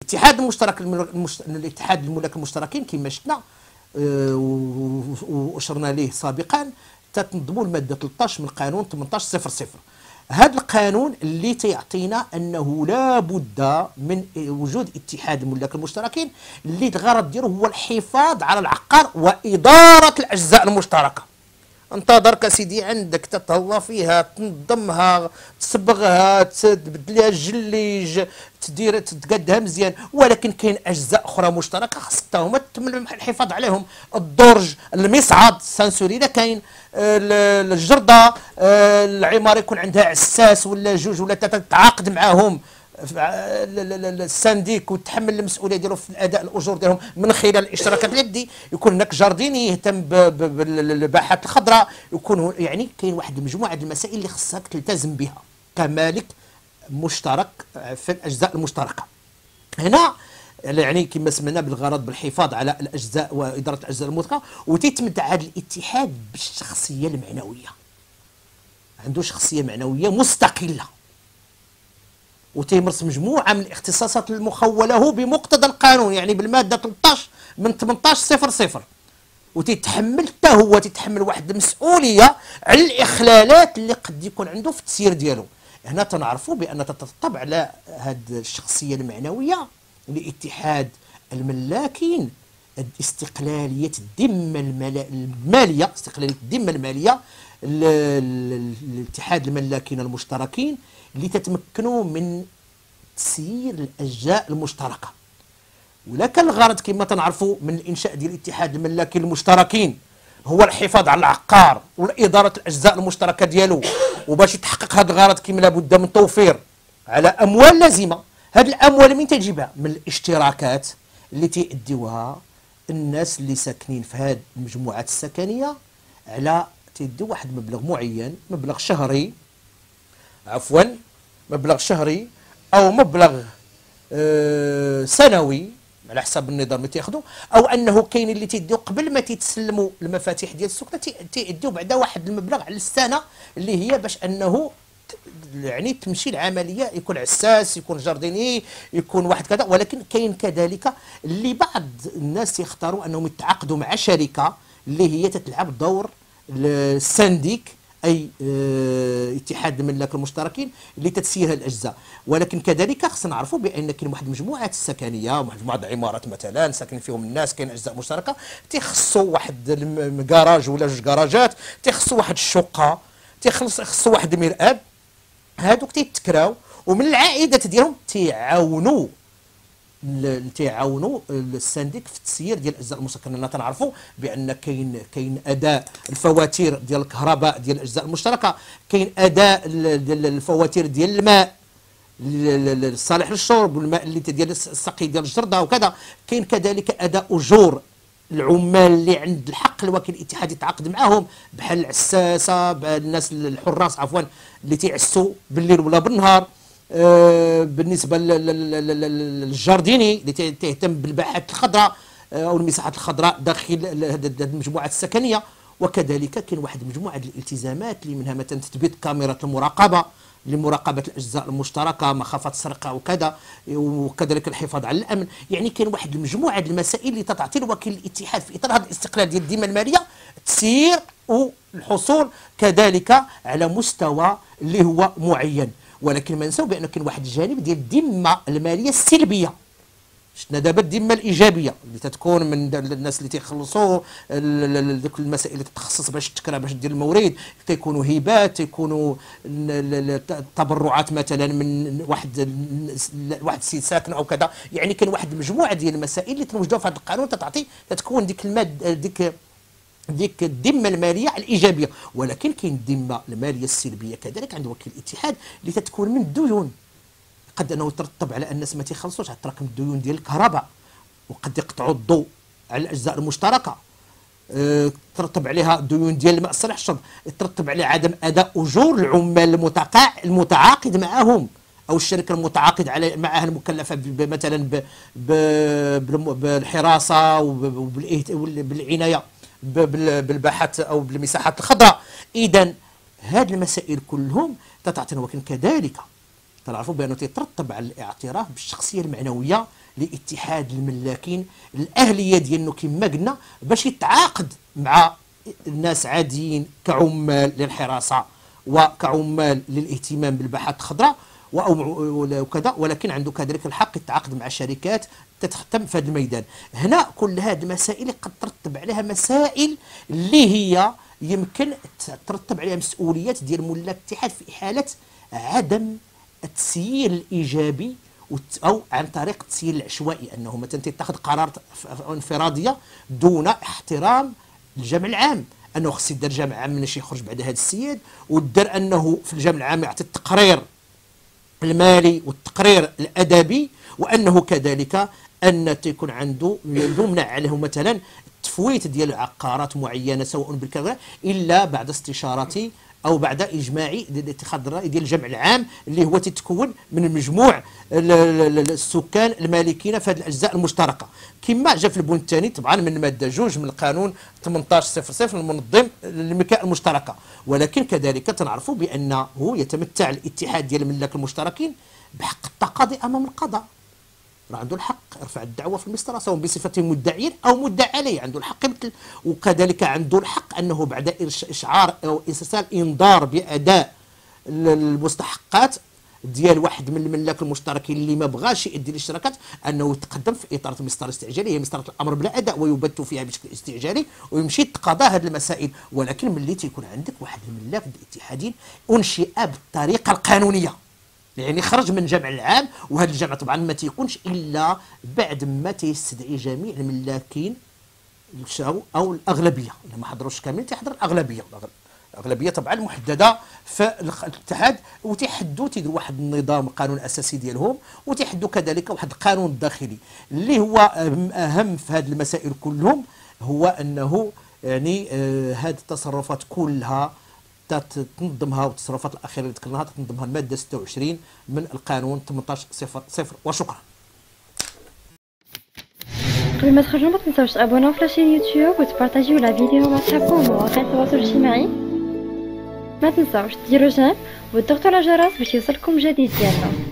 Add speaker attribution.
Speaker 1: الاتحاد المشترك الاتحاد الملاك المشتركين كما شفنا واشرنا ليه سابقا تتنظموا الماده 13 من قانون 1800. هذا القانون اللي تيعطينا انه لا بد من وجود اتحاد الملاك المشتركين اللي الغرض ديالو هو الحفاظ على العقار واداره الاجزاء المشتركه. انت درك سيدي عندك تتهلا فيها، تنظمها، تصبغها، تبدل لها الجليج، تدير تقادها مزيان، ولكن كاين اجزاء اخرى مشتركه خاص حتى هما تم الحفاظ عليهم. الدرج، المصعد، السانسوري كاين، الجرده، العماره يكون عندها عساس ولا جوج ولا ثلاثه تتعاقد معاهم السانديك وتحمل المسؤوليه ديالو في الاداء الاجور ديالهم من خلال الاشتراكات اليدي. يكون هناك جارديني يهتم بالباحات الخضراء، يكون يعني كاين واحد المجموعه ديال المسائل اللي خصك تلتزم بها كمالك مشترك في الاجزاء المشتركه. هنا يعني كما سمعنا بالغرض بالحفاظ على الاجزاء واداره الاجزاء المشتركه، وتيتمتع هذا الاتحاد بالشخصيه المعنويه. عنده شخصيه معنويه مستقله وتيمارس مجموعه من الاختصاصات المخوله له بمقتضى القانون، يعني بالماده 13 من 1800، وتيتحمل حتى هو تيتحمل واحد المسؤوليه على الاخلالات اللي قد يكون عنده في التسيير ديالو. هنا تنعرفوا بان تتطلب على هذه الشخصيه المعنويه لاتحاد الملاكين استقلاليه الذمه الماليه، استقلاليه الذمه الماليه الاتحاد الملاكين المشتركين اللي تتمكنوا من تسيير الاجزاء المشتركه. ولكن الغرض كما تنعرفوا من الانشاء ديال الاتحاد الملاكين المشتركين هو الحفاظ على العقار والاداره الاجزاء المشتركه ديالو. وباش يتحقق هذا الغرض كما لابد من توفير على اموال لازمه. هذه الاموال من تجيبها؟ من الاشتراكات اللي تيأديوها الناس اللي ساكنين في هذه المجموعات السكنيه، على تيديو واحد مبلغ معين، مبلغ شهري مبلغ شهري او مبلغ سنوي على حسب النظام اللي تياخذوا، او انه كاين اللي تيديو قبل ما تيتسلموا المفاتيح ديال السكنه تيديو بعدا واحد المبلغ على السنه اللي هي باش انه يعني تمشي العمليه، يكون عساس، يكون جارديني، يكون واحد كذا. ولكن كاين كذلك اللي بعض الناس يختاروا انهم يتعاقدوا مع شركه اللي هي تتلعب دور السنديك، اي اتحاد الملاك المشتركين اللي تتسير هذه الاجزاء. ولكن كذلك خصنا نعرفوا بان كاين واحد المجموعات السكنيه، واحد مجموعه العمارات مثلا ساكنين فيهم الناس، كاين اجزاء مشتركه تيخصوا واحد الكراج ولا جوج كراجات، تيخصوا واحد الشقه، تيخصوا واحد المرآب. هادوك تيتكراو ومن العائدات ديالهم تيعاونوا السنديك في التسيير ديال الاجزاء المشتركه. لان تنعرفوا بان كاين اداء الفواتير ديال الكهرباء ديال الاجزاء المشتركه، كاين اداء ديال الفواتير ديال الماء الصالح للشرب والماء اللي ديال السقي ديال الجرده وكذا. كاين كذلك اداء اجور العمال اللي عند الحق الوكيل الاتحادي يتعاقد معاهم، بحال العساسه، الناس الحراس عفوا اللي تيعسوا بالليل ولا بالنهار. بالنسبه للجارديني اللي تهتم بالباحات الخضراء او المساحات الخضراء داخل هذه المجموعات السكنيه. وكذلك كاين واحد المجموعه الالتزامات اللي منها مثلا تثبيت كاميرات المراقبه لمراقبه الاجزاء المشتركه مخافه السرقه وكذا، وكذلك الحفاظ على الامن. يعني كاين واحد المجموعه المسائل اللي تعطي الوكيل الاتحاد في اطار هذا الاستقلال ديال الذمه الماليه تسيير والحصول كذلك على مستوى اللي هو معين. ولكن ما نساو بان كاين واحد الجانب ديال الذمه الماليه السلبيه. شفنا دابا الذمه الايجابيه اللي تتكون من الناس اللي تيخلصوا ذوك المسائل اللي تتخصص باش تكرا باش دير المورد، تيكونوا هبات، تيكونوا تبرعات مثلا من واحد السيد ساكن او كذا. يعني كاين واحد المجموعه ديال المسائل اللي تنوجدوها في هذا القانون تتكون ديك الماده ديك الذمه الماليه الايجابيه. ولكن كاين الذمه الماليه السلبيه كذلك عند وكيل الاتحاد اللي تتكون من الديون. قد انه يترتب على الناس ما تيخلصوش على تراكم الديون ديال الكهرباء، وقد يقطعوا الضوء على الاجزاء المشتركه، ترتب عليها ديون ديال الماء الصالح للشرب، يترتب عليه عدم اداء اجور العمال المتعاقد معهم او الشركه المتعاقد على معها المكلفه مثلا بالحراسه وبالعنايه بالباحات او بالمساحات الخضراء. اذا هذه المسائل كلهم تعطينا. ولكن كذلك تعرفوا بانه تترتب على الاعتراف بالشخصيه المعنويه لاتحاد الملاكين الاهليه ديالو كما قلنا باش يتعاقد مع الناس عاديين كعمال للحراسه وكعمال للاهتمام بالباحات الخضراء وكذا، ولكن عنده كذلك الحق يتعاقد مع شركات تتخدم في هذا الميدان. هنا كل هذه المسائل قد ترتب عليها مسائل اللي هي يمكن ترتب عليها مسؤوليات ديال ملاك الاتحاد في حاله عدم التسيير الايجابي او عن طريق التسيير العشوائي، انه مثلا تتخذ قرارات انفراديه دون احترام الجمع العام، انه خص يدير جمع عام مناش يخرج بعد هذا السيد، ودار انه في الجمع العام يعطي التقرير المالي والتقرير الادبي، وانه كذلك ان تكون عنده يمنع عليه مثلا التفويت ديال عقارات معينه سواء بالكذا الا بعد استشاره او بعد اجماع اتخاذ الراي ديال الجمع العام اللي هو تتكون من مجموع السكان المالكين في هذه الاجزاء المشتركه، كما جاء في البند الثاني طبعا من الماده 2 من القانون 1800 المنظم للملكيه المشتركه. ولكن كذلك تنعرفوا بانه يتمتع الاتحاد ديال الملاك المشتركين بحق التقاضي امام القضاء، راه عنده الحق يرفع الدعوه في المسطره سواء بصفته مدعيا او مدعى عليه، عنده الحق مثل، وكذلك عنده الحق انه بعد اشعار او ارسال انذار باداء المستحقات ديال واحد من الملاك المشتركين اللي ما بغاش يؤدي الاشتراكات انه يتقدم في اطار المسطره الاستعجاليه، هي مسطره الامر بلا اداء ويبت فيها بشكل استعجالي ويمشي يتقاضى هذه المسائل. ولكن ملي تيكون عندك واحد الملاك الاتحادي انشئ بالطريقه القانونيه، يعني خرج من جمع العام، وهذا الجمع طبعا ما تيكونش الا بعد ما تيستدعي جميع الملاكين او الاغلبيه، الا ما حضروش كامل تيحضر الاغلبيه، الاغلبيه طبعا محدده في الاتحاد، وتيحدوا تيديروا واحد النظام قانون اساسي ديالهم، وتيحدوا كذلك واحد القانون الداخلي اللي هو اهم في هذه المسائل كلهم، هو انه يعني هذه التصرفات كلها تنظمها، والتصرفات الاخيره اللي ذكرناها تنظمها الماده 26 من القانون 1800. وشكرا.
Speaker 2: قبل ما تخرجوا ما تنساوش تابوناو في لاشين يوتيوب وتبارطاجيو لا فيديو مع صحابكم ومواقع التواصل الاجتماعي. ما تنساوش ديروا جيم وتضغطوا على الجرس باش يوصلكم جديد ديالنا.